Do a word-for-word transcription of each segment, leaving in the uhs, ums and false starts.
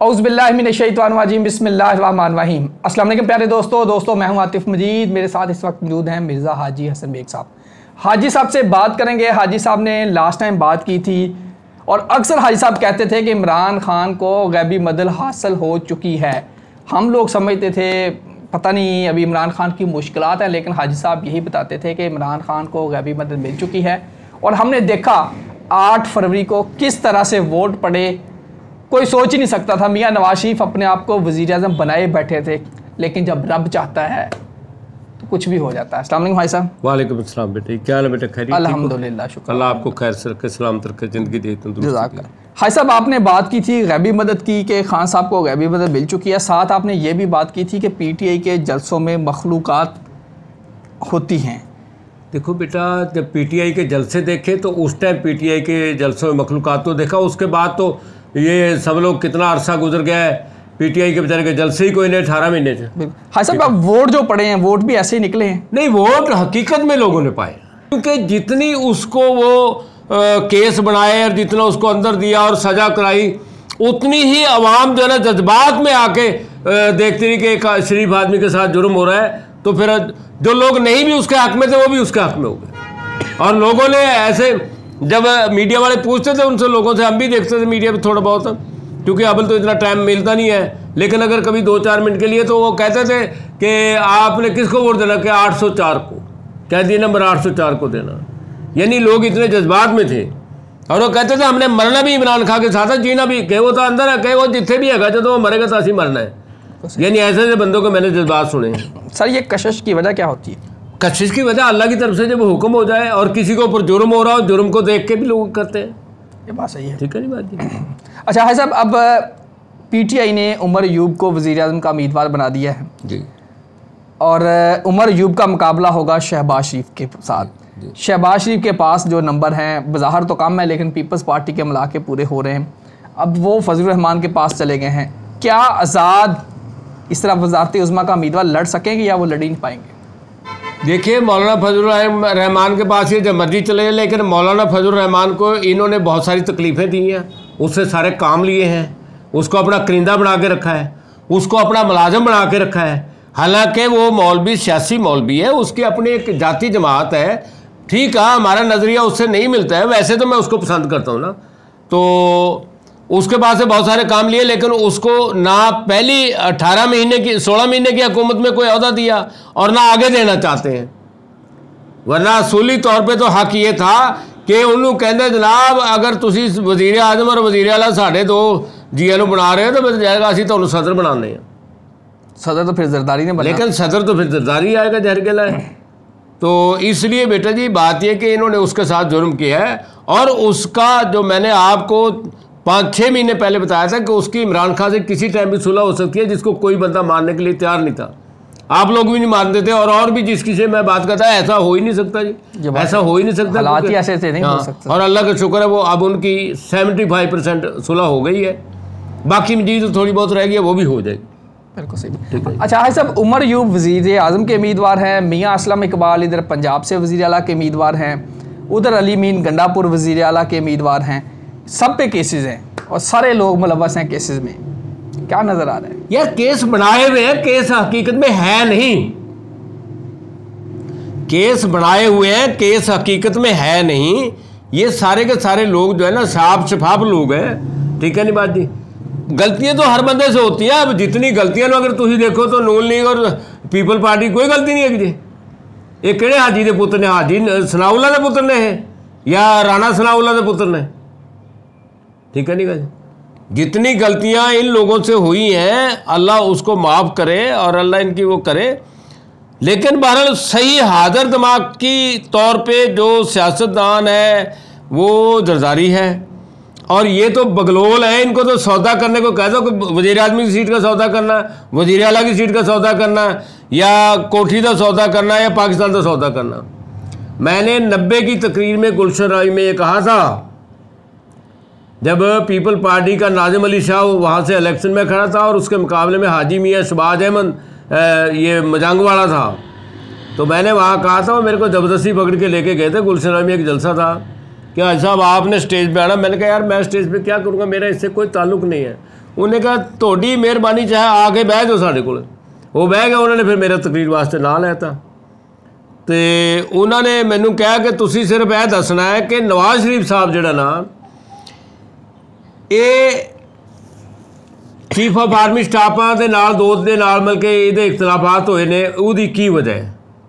औज़ुबिल्लाहिमिनश्शैतानिर्रजीम बिस्मिल्लाहिर्रहमानिर्रहीम। अस्सलाम वालेकुम प्यारे दोस्तों दोस्तों मैं हूं आतिफ मजीद। मेरे साथ इस वक्त मौजूद हैं मिर्ज़ा हाजी हसन बेग साहब। हाजी साहब से बात करेंगे। हाजी साहब ने लास्ट टाइम बात की थी और अक्सर हाजी साहब कहते थे कि इमरान खान को गैबी मदद हासिल हो चुकी है। हम लोग समझते थे पता नहीं अभी इमरान खान की मुश्किलात हैं, लेकिन हाजी साहब यही बताते थे कि इमरान खान को गैबी मदद मिल चुकी है। और हमने देखा आठ फरवरी को किस तरह से वोट पड़े। कोई सोच ही नहीं सकता था। मियां नवाज शरीफ अपने आप को वज़ीर आज़म बनाए बैठे थे, लेकिन जब रब चाहता है तो कुछ भी हो जाता है। अस्सलाम वालेकुम भाई साहब। वालेकुम अस्सलाम बेटे, क्या हाल है बेटा? खैरियत? अल्हम्दुलिल्लाह, शुक्र। अल्लाह आपको खैर से रखे, सलामत रखे, ज़िंदगी दे। भाई साहब आपने बात की थी गैबी मदद की कि खान साहब को गैबी मदद मिल चुकी है। साथ आपने ये भी बात की थी कि पीटीआई के जलसों में मखलूक़ात होती हैं। देखो बेटा, जब पीटीआई के जलसे देखे तो उस टाइम पीटीआई के जलसों में मखलूक़ात तो देखा, उसके बाद तो ये सब लोग कितना अरसा गुजर गया है, पीटीआई के बेचारे के जलसे ही कोई नहीं अठारह महीने से। हाँ साहब, अब वोट जो पड़े हैं वोट भी ऐसे ही निकले हैं। नहीं, वोट हकीकत में लोगों ने पाए, क्योंकि जितनी उसको वो आ, केस बनाए और जितना उसको अंदर दिया और सज़ा कराई, उतनी ही अवाम जो है ना जज्बात में आके देखती रही कि एक शरीफ आदमी के साथ जुर्म हो रहा है। तो फिर जो लोग नहीं भी उसके हक में थे वो भी उसके हक में हो गए। और लोगों ने ऐसे, जब मीडिया वाले पूछते थे उनसे, लोगों से हम भी देखते थे मीडिया पे थोड़ा बहुत, क्योंकि अब तो इतना टाइम मिलता नहीं है, लेकिन अगर कभी दो चार मिनट के लिए तो वो कहते थे कि आपने किसको वोट देना, कि आठ सौ चार को, कह दिए नंबर आठ सौ चार को देना। यानी लोग इतने जज्बात में थे और वो कहते थे हमने मरना भी इमरान खान के साथ है, जीना भी, कहे वो तो अंदर है, कहे वो जितने भी है, तो वो मरेगा तो असी मरना है। यानी ऐसे ऐसे बंदों को मैंने जज्बात सुने हैं। सर ये कशिश की वजह क्या होती है? कशिश की वजह अल्लाह की तरफ से जब हुक्म हो जाए और किसी के ऊपर जुर्म हो रहा हो, जुर्म को देख के भी लोग करते हैं। ये बात सही है, ठीक है नहीं बात जी। अच्छा है साहब, अब पीटीआई ने उमर अयूब को वज़ीर आज़म का उम्मीदवार बना दिया है जी, और उमर अयूब का मुकाबला होगा शहबाज शरीफ के साथ। शहबाज शरीफ के पास जो नंबर हैं बज़ाहिर तो कम है, लेकिन पीपल्स पार्टी के मिलाके पूरे हो रहे हैं। अब वो फजलुर रहमान के पास चले गए हैं। क्या आज़ाद इस तरह वज़ारत उज़्मा का उम्मीदवार लड़ सकेंगे या वो लड़ ही नहीं पाएंगे? देखिए, मौलाना फजलुर रहमान के पास ये जब मर्जी चले, लेकिन मौलाना फजलुर रहमान को इन्होंने बहुत सारी तकलीफ़ें दी हैं, उससे सारे काम लिए हैं, उसको अपना करिंदा बना के रखा है, उसको अपना मुलाजम बना के रखा है। हालांकि वो मौलवी सियासी मौलवी है, उसकी अपनी एक जाती जमात है, ठीक है, हमारा नज़रिया उससे नहीं मिलता है, वैसे तो मैं उसको पसंद करता हूँ ना। तो उसके पास से बहुत सारे काम लिए, लेकिन उसको ना पहली अठारह महीने की सोलह महीने की हुकूमत में कोई अहदा दिया और ना आगे देना चाहते हैं। वरना असूली तौर पे तो हक ये था कि उन्होंने कहते जनाब अगर तुसी वज़ीर आज़म और वज़ीर आला साढ़े दो जी नूं बना रहे हो तो फिर जाएगा असीं तुहानूं सदर बनाने हैं। सदर तो फिर जरदारी ने बना, लेकिन सदर तो फिर जरदारी आएगा जहर के लाए। तो इसलिए बेटा जी बात यह कि इन्होंने उसके साथ जुर्म किया है, और उसका जो मैंने आपको पाँच छः महीने पहले बताया था कि उसकी इमरान खान से किसी टाइम भी सुलह हो सकती है, जिसको कोई बंदा मारने के लिए तैयार नहीं था। आप लोग भी नहीं मानते थे, और और भी जिसकी से मैं बात करता है, ऐसा हो ही नहीं सकता जी, ऐसा हो ही नहीं सकता, हालात ही ऐसे थे, नहीं हो सकता। और अल्लाह का शुक्र है वो अब उनकी सेवेंटी फाइव परसेंट सुलह हो गई है, बाकी मजीद तो थोड़ी बहुत रह गई है, वो भी हो जाएगी। बिल्कुल सही। अच्छा है सब, उमर अयूब वज़ीर आज़म के उम्मीदवार हैं, मियाँ असलम इकबाल इधर पंजाब से वज़ीर आला के उम्मीदवार हैं, उधर अली मीन गंडापुर वज़ीर आला के उम्मीदवार हैं। सब पे केसेस हैं और सारे लोग मुलव्वस हैं केसेस में। क्या नज़र आ रहा है? यार केस बनाए हुए हैं, केस हकीकत में है नहीं। केस बनाए हुए हैं, केस हकीकत में है नहीं। ये सारे के सारे लोग जो है ना साफ शफाफ लोग हैं, ठीक है नहीं बात जी। गलतियां तो हर बंदे से होती हैं। अब जितनी गलतियां अगर तुम देखो तो नून लीग और पीपल पार्टी कोई गलती नहीं है जी। ये किहड़े हाजी के पुत्र ने? हाजी सनाउल्ला के पुत्र ने है या राणा सनाउल्ला के पुत्र ने? ठीक है नहीं जी। जितनी गलतियां इन लोगों से हुई हैं अल्लाह उसको माफ़ करे और अल्लाह इनकी वो करे, लेकिन बहरहाल सही हाज़र दिमाग की तौर पे जो सियासतदान है वो जरदारी है, और ये तो बगलोल है। इनको तो सौदा करने को कह दो कि वज़ीर आज़म की सीट का सौदा करना, वज़ीर आला की सीट का सौदा करना, या कोठी का सौदा करना, या पाकिस्तान का सौदा करना। मैंने नब्बे की तकरीर में गुलशन राय में ये कहा था, जब पीपल पार्टी का नाजिम अली शाह वहाँ से इलेक्शन में खड़ा था और उसके मुकाबले में हाजी मियाँ शहबाज अहमद ये मजांग वाला था, तो मैंने वहाँ कहा था, वो मेरे को ज़बरदस्ती पकड़ के लेके गए थे। गुलशन राय में एक जलसा था कि भाई साहब आपने स्टेज पे आना। मैंने कहा यार मैं स्टेज पे क्या करूँगा, मेरा इससे कोई ताल्लुक़ नहीं है। उन्हें कहा थोड़ी मेहरबानी चाहे आके बह जाओ साढ़े को। वो बह गए, उन्होंने फिर मेरा तकरीर वास्ते ना लेता तो उन्होंने मैनू कहा कि तुसी सिर्फ यह दसना है कि नवाज शरीफ साहब जिहड़ा ना ये चीफ ऑफ आर्मी स्टाफां दे नाल दोस्त दे नाल मिल के इहदे इख्तलाफात होए ने, उहदी की वजह है।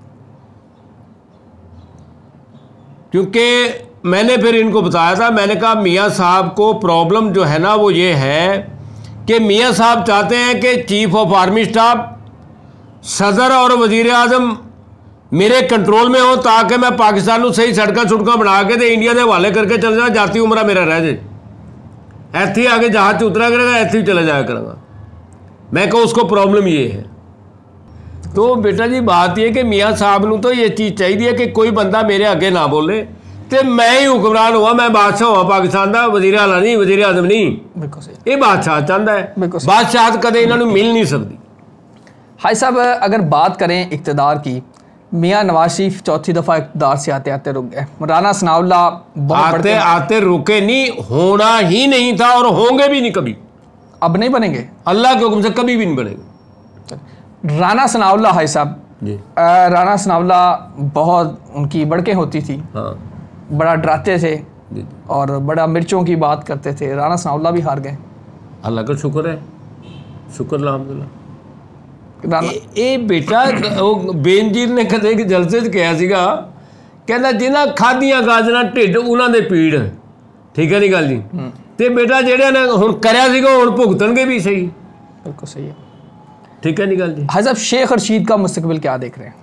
क्योंकि मैंने फिर इनको बताया था, मैंने कहा मियाँ साहब को प्रॉब्लम जो है ना वो ये है कि मियाँ साहब चाहते हैं कि चीफ ऑफ आर्मी स्टाफ, सदर और वजीर आजम मेरे कंट्रोल में हो ताकि मैं पाकिस्तान को सही सड़क सुड़क बना के तो इंडिया के हवाले करके चल जाए, जाती उम्र मेरा रह जाए, ऐसे ही आगे जहाज से उतरा करेगा, ऐसे ही चला जाया करूँगा। मैं कहूँ उसको प्रॉब्लम ये है। तो बेटा जी बात ये कि मियाँ साहब को तो ये चीज़ चाहिए कि कोई बंदा मेरे आगे ना बोले तो मैं ही हुक्मरान हुआ, मैं बादशाह हुआ पाकिस्तान का, वजीर आला नहीं, वजीर आजम नहीं। बिल्कुल सही, ये बादशाह चाहता है, बिल्कुल सही। बादशाह कदे इन्होंने मिल नहीं सकती। हाई साहब अगर बात करें इक़्तिदार की, मियाँ नवाज शरीफ चौथी दफ़ा इक़्तिदार से आते आते रुक गए। राना सनाउल्लाह आते आते रुके नहीं, होना ही नहीं था और होंगे भी नहीं कभी, अब नहीं बनेंगे, अल्लाह के हुक्म से कभी भी नहीं बनेंगे। राना सनाउल्लाह हाई साहब जी, राना सनाउल्लाह बहुत उनकी बड़कें होती थी, हाँ बड़ा डराते थे जी, और बड़ा मिर्चों की बात करते थे। राना सनाउल्लाह भी हार गए। अल्लाह का शुक्र है, शुक्र अल्हम्दुलिल्लाह। राना ਇਹ ਬੇਟਾ ਉਹ ਬੇਨਜੀਰ ਨੇ ਕਦੇ ਇੱਕ ਜਲਸੇ 'ਚ ਕਿਹਾ ਸੀਗਾ, ਕਹਿੰਦਾ ਜਿਨ੍ਹਾਂ ਖਾਧੀਆਂ ਗਾਜਰਾਂ ਢਿੱਡ ਉਹਨਾਂ ਦੇ ਪੀੜ, ਠੀਕ ਹੈ ਨਹੀਂ ਗੱਲ ਜੀ। ਤੇ ਬੇਟਾ ਜਿਹੜੇ ਨੇ ਹੁਣ ਕਰਿਆ ਸੀਗਾ ਹੁਣ ਭੁਗਤਣਗੇ ਵੀ ਸਹੀ, बिल्कुल सही है। ठीक है नहीं गल जी। हाई साहब शेख रशीद का मुस्तकबिल क्या देख रहे हैं?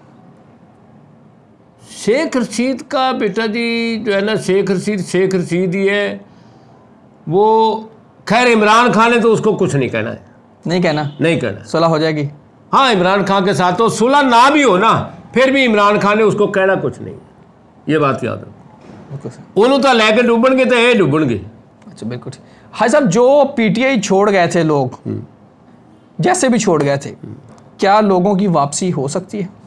शेख रशीद का बेटा जी जो है ना, शेख रशीद शेख रशीद ही है वो। खैर इमरान खान ने तो उसको कुछ नहीं कहना है, नहीं कहना, नहीं कहना। सुलह हो जाएगी। हाँ इमरान खान के साथ तो सुलह ना भी हो ना, फिर भी इमरान खान ने उसको कहना कुछ नहीं, ये बात याद रखो। बिल्कुल सही। उन्होंने तो लैके डूबणगे तो ये डूबणगे। अच्छा बिल्कुल ठीक। हाई साहब जो पीटीआई छोड़ गए थे लोग, जैसे भी छोड़ गए थे, क्या लोगों की वापसी हो सकती है?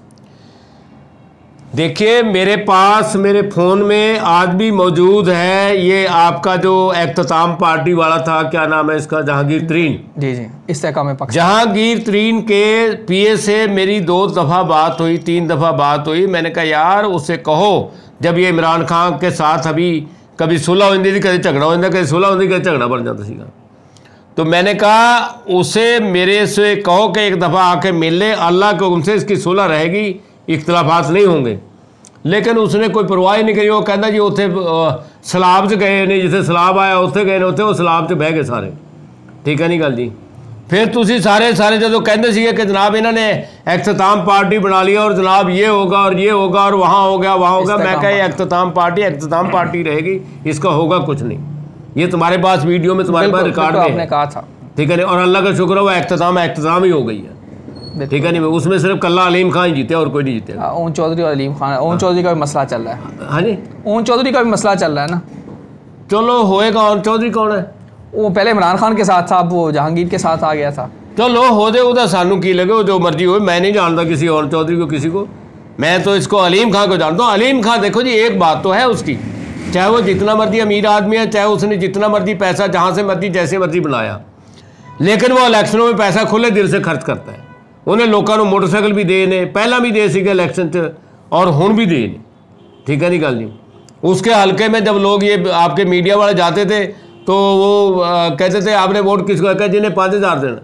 देखिए मेरे पास मेरे फ़ोन में आज भी मौजूद है ये आपका जो इख्तिताम पार्टी वाला था, क्या नाम है इसका, जहांगीर तरीन। जी जी, इस्तेकाम पक्ष। जहांगीर तरीन के पीए से मेरी दो दफ़ा बात हुई, तीन दफ़ा बात हुई। मैंने कहा यार उससे कहो जब ये इमरान खान के साथ अभी कभी सुलह होती थी, कभी झगड़ा होता, कभी सुलह होती, कभी झगड़ा बन जाता सीगा। तो मैंने कहा उसे मेरे से कहो कि एक दफ़ा आके मिल ले, अल्लाह के हुक्म से इसकी सुलह रहेगी, इख्तलाफात नहीं होंगे। लेकिन उसने कोई परवाह ही नहीं करी। वो कहता जी उत्थे सलाब च गए ने, जिथे सलाब आया उत्थे गए ने, उत्थे वो सलाब च बह गए सारे, ठीक है नहीं गल जी। फिर तुसी सारे सारे जो कहते थे कि जनाब इन्होंने इख्तिताम पार्टी बना लिया और जनाब ये होगा और ये होगा और वहाँ हो गया वहाँ होगा। मैं कहा इख्तिताम पार्टी इख्तिताम पार्टी रहेगी, इसका होगा कुछ नहीं। ये तुम्हारे पास वीडियो में, तुम्हारे पास रिकॉर्ड में आपने कहा था, ठीक है। और अल्लाह का शुक्र है वो इख्तिताम इख्तिताम ही हो गई है, ठीक है नहीं। उसमें सिर्फ कल्ला अलीम खान ही जीते और कोई नहीं जीते। ओम चौधरी और अलीम खान, ओम चौधरी का भी मसला चल रहा है। हाँ जी, ओम चौधरी का भी मसला चल रहा है ना। चलो होएगा। ओम चौधरी कौन है? वो पहले इमरान खान के साथ था, अब वो जहांगीर के साथ आ गया था। चलो हो दे, उधर सानू की लगे, जो मर्जी हो। मैं नहीं जानता किसी और चौधरी को, किसी को। मैं तो इसको अलीम खान को जानता हूँ। अलीम खान देखो जी एक बात तो है उसकी, चाहे वो जितना मर्जी अमीर आदमी है, चाहे उसने जितना मर्जी पैसा जहाँ से मर्जी जैसे मर्जी बनाया, लेकिन वो इलेक्शनों में पैसा खुले दिल से खर्च करता है। उन्हें लोगों को मोटरसाइकिल भी दे ने, पहला भी दे सीगे इलेक्शन च और हुण भी दे ने, ठीक है नहीं गल नहीं। उसके हल्के में जब लोग ये आपके मीडिया वाले जाते थे तो वो आ, कहते थे आपने वोट किसको कहते जिन्हें पाँच हज़ार देना,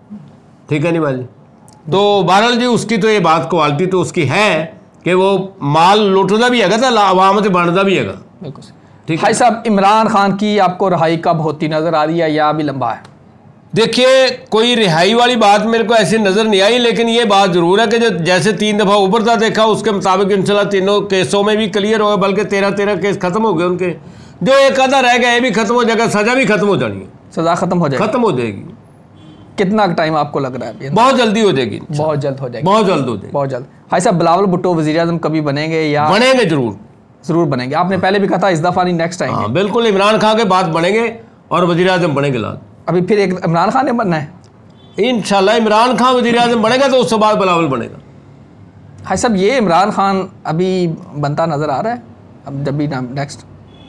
ठीक है नहीं भाई। तो बहरहाल जी उसकी तो ये बात क्वालिटी तो उसकी है कि वो माल लुटता भी है, आवाम से बनता भी है। बिल्कुल ठीक। भाई साहब इमरान खान की आपको रिहाई कब होती नज़र आ रही है या अभी लंबा है? देखिए कोई रिहाई वाली बात मेरे को ऐसी नज़र नहीं आई, लेकिन ये बात ज़रूर है कि जो जैसे तीन दफ़ा ऊपर था देखा उसके मुताबिक इंशाल्लाह तीनों केसों में भी क्लियर हो गए, बल्कि तेरह तेरह केस खत्म हो गए उनके। जो एक आधा रह गया ये भी खत्म हो जाएगा, सज़ा भी खत्म हो जानी है, सज़ा खत्म हो जाएगी, खत्म हो जाएगी। कितना टाइम आपको लग रहा है? बहुत जल्दी हो जाएगी, बहुत जल्द हो जाएगी, बहुत जल्द हो जाएगी, बहुत जल्द। भाई साहब बिलावल भुट्टो वज़ीर आज़म कभी बनेंगे या? बनेंगे, जरूर ज़रूर बनेंगे। आपने पहले भी कहा था इस दफ़ा नहीं नेक्स्ट टाइम। हाँ बिल्कुल, इमरान खान के बाद बनेंगे और वज़ीर आज़म बनेंगे। लाद अभी फिर एक इमरान खान ने बनना है इंशाल्लाह। इमरान खान वज़ीर आज़म बनेगा तो उसके बाद बिलावल बनेगा। भाई साहब ये इमरान खान अभी बनता नज़र आ रहा है अब जब भी नेक्स्ट?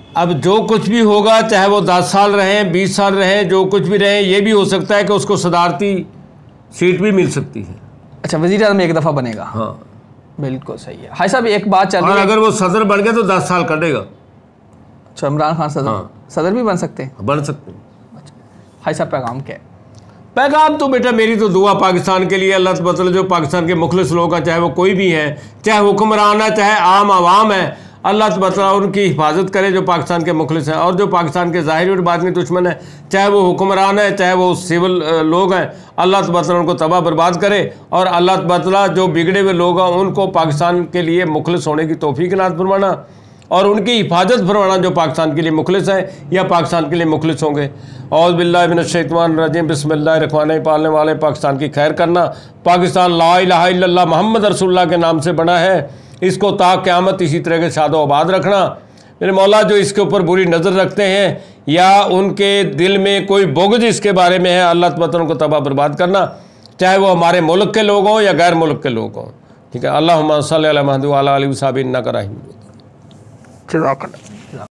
अब जो कुछ भी होगा, चाहे वो दस साल रहे, बीस साल रहे, जो कुछ भी रहे, ये भी हो सकता है कि उसको सदारती सीट भी मिल सकती है। अच्छा, वज़ीर आज़म एक दफ़ा बनेगा। हाँ बिल्कुल सही है। हाई साहब एक बात चल रही और है, अगर वो सदर बन गया तो दस साल कटेगा। अच्छा, इमरान खान सदर हाँ। सदर भी बन सकते हैं। बन सकते हैं। हाई साहब पैगाम क्या है? पैगाम तो बेटा मेरी तो दुआ पाकिस्तान के लिए, अल्लाह तआला जो पाकिस्तान के मुखलिस लोग हैं, चाहे वो कोई भी है, चाहे हुक्मरान है, चाहे आम आवाम है, अल्लाह तआला उनकी हिफाजत करे जो पाकिस्तान के मुखलिस हैं। और जो पाकिस्तान के ज़ाहिरी और बातिनी दुश्मन है, चाहे वो हुक्मरान है, चाहे वो सिविल लोग हैं, अल्लाह तआला उनको तबाह बर्बाद करे। और अल्लाह तआला जो बिगड़े हुए लोग हैं उनको पाकिस्तान के लिए मुखलिस होने की तौफीक इनायत फरमाना और उनकी हिफाजत फरमाना जो पाकिस्तान के लिए मुखलिस हैं या पाकिस्तान के लिए मुखलिस होंगे। औज़ बिल्लाहि मिनश्शैतानिर्रजीम, बिस्मिल्लाहिर्रहमानिर्रहीम। पालने वाले पाकिस्तान की खैर करना। पाकिस्तान ला इलाहा इल्लल्लाह मोहम्मद रसूलुल्लाह के नाम से बना है, इसको ता क़यामत इसी तरह के शादो आबाद रखना। मेरे मौला जो इसके ऊपर बुरी नज़र रखते हैं या उनके दिल में कोई बोगज इसके बारे में है, अल्लाह तआला उनको तबाह बर्बाद करना, चाहे वो हमारे मुल्क के लोग हों या गैर मुल्क के लोग हों। ठीक है। अल्लाहुम्मा सल्लि अला मुहम्मद व अला आलिहि व सहाबिहि इन्नका रहीम। जज़ाकल्लाह।